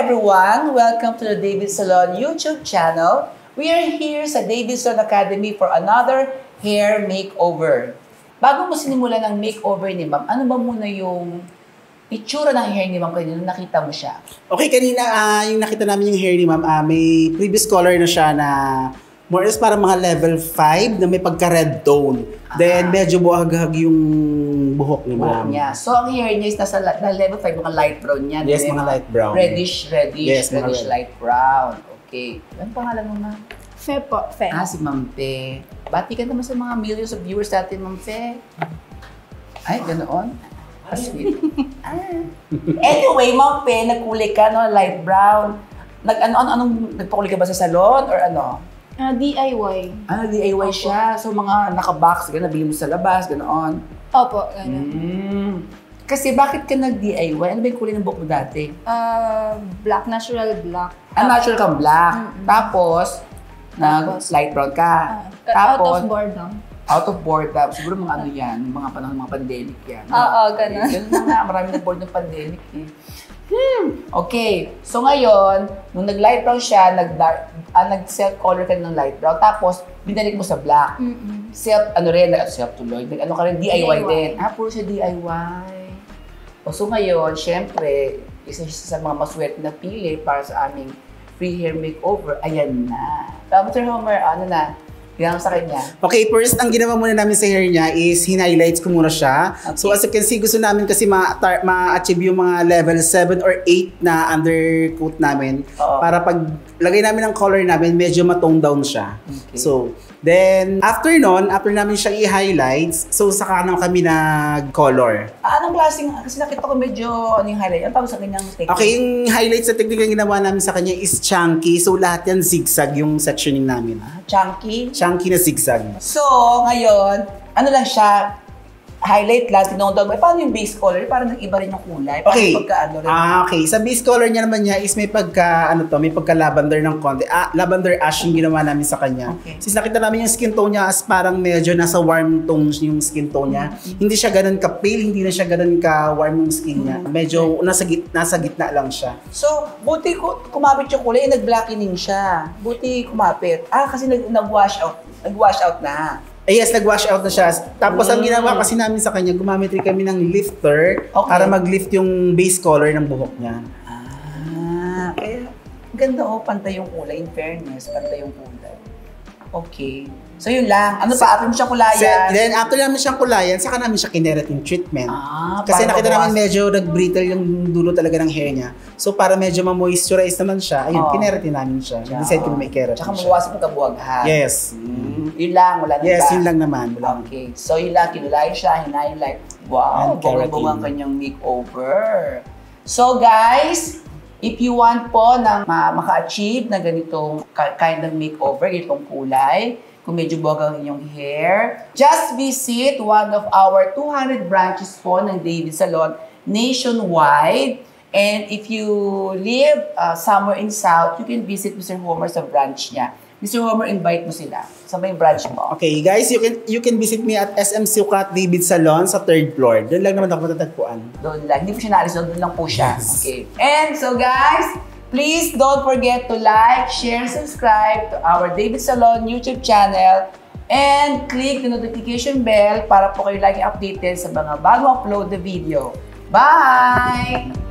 everyone! Welcome to the David Salon YouTube channel. We are here sa David Salon Academy for another hair makeover. Bago mo sinimulan ng makeover ni Ma'am, ano ba muna yung itsura ng hair ni Ma'am kanina nung nakita mo siya? Okay, kanina yung nakita namin yung hair ni Ma'am, may previous color na siya na more or less parang mga level 5 na may pagka-red tone. Then medyo buhag-hag yung buhok ni Ma'am. So ang hair niya is nasa level 5, mga light brown yan. Yes, mga light brown. Reddish, yes, reddish light brown. Okay. Ano pangalan mo, Ma'am? Fe po, Fe. Si Ma'am Fe. Bati ka naman sa mga millions of viewers natin, Ma'am Fe. Ay, ganoon? Sweet. Anyway, Ma'am Fe, nagkulay ka, no? Light brown. Anong nagpakulay ka ba sa salon or ano? DIY. DIY siya. So, mga naka-box, nabili mo sa labas, ganoon. Opo, ganoon. Kasi bakit ka nag-DIY? Ano ba yung kulay ng buhok mo dati? Black, natural black. Natural kang black. Tapos, nag-light brown ka. Tapos, out of boredom. Out of boredom. Siguro mga ano yan, mga panahon ng mga pandemic yan. Oo, gano'n. Ganun na nga, marami na bored ng pandemic eh. Okay. So ngayon, nung nag-light brown siya, nag-self color ka ng light brown, tapos binalik mo sa black. Self tuloy. Ano ka rin, DIY din. Puro siya DIY. So ngayon, syempre, isa sa mga maswerte na pili para sa aming free hair makeover, ayan na. Mr. Homer, ano na? Ginagawa sa kanya. Okay, first, ang ginawa muna namin sa hair niya is hin-highlights ko muna siya. Okay. So as you can see, gusto namin kasi ma-achieve yung mga level 7 or 8 na undercoat namin. Para pag lagay namin ng color namin, medyo ma-tone down siya. Okay. So, then, after namin siya i-highlights, so saka na kami nag-color. Anong klaseng, kasi nakita ko medyo yung highlight. Ano tawag sa kanyang technique? Okay, yung highlights sa technique na ginawa namin sa kanya is chunky. So, lahat yan zigzag yung sectioning namin. Chunky? Chunky na zigzag. So, ngayon, ano lang siya, highlight lang, tinong-tong. Paano yung base color? Parang nag-iba rin yung kulay. Okay. Rin? Okay. Sa base color niya naman niya is may pagka-lavender ng konti. Lavender ash yung ginawa namin sa kanya. Okay. Since nakita namin yung skin tone niya as parang medyo nasa warm tone yung skin tone niya. Hindi siya ganun ka-pale, hindi na siya ganun ka-warm yung skin niya. Medyo nasa gitna lang siya. So, buti kumapit yung kulay, nag-blackening siya. Buti kumapit. Kasi nag-wash out. Nag-wash out na. Yes, nag-wash out na siya. Tapos ang ginawa kasi namin sa kanya, gumamit rin kami ng lifter para mag-lift yung base color ng buhok niya. Kaya ganda pantay yung kulay. In fairness, pantay yung kulay. Okay. So yun lang. Ano pa? After mo siyang kulayan? Then after namin siyang kulayan, saka namin siya kineratin treatment. Kasi nakita namin medyo nag-brittle yung dulo talaga ng hair niya. So para medyo ma-moisturize naman siya, ayun, kineratin namin siya. Decide ko na may keratin siya. Tsaka mabawasan mo kabuhaghan. Yes. Yun lang, wala na ba? Yes, yun lang naman. Okay. So yun lang, kinulayan siya, hinighlight. Wow, bonggang-bonggang kanyang makeover. So guys, if you want po na maka-achieve na ganitong kind of makeover, ganitong kulay, kung medyo bonggang inyong hair, just visit one of our 200 branches po ng David Salon nationwide. And if you live somewhere in South, you can visit Mr. Homer sa branch niya. Mr. Homer, invite mo sila sa may branch mo. Okay, guys, you can visit me at SM Sukat David Salon sa 3rd floor. Doon lang naman ako matatagpuan. Doon lang. Hindi po siya naalis doon lang po siya. Yes. Okay. And so guys, please don't forget to like, share, subscribe to our David Salon YouTube channel and click the notification bell para po kayo lagi updated sa mga bago upload na video. Bye!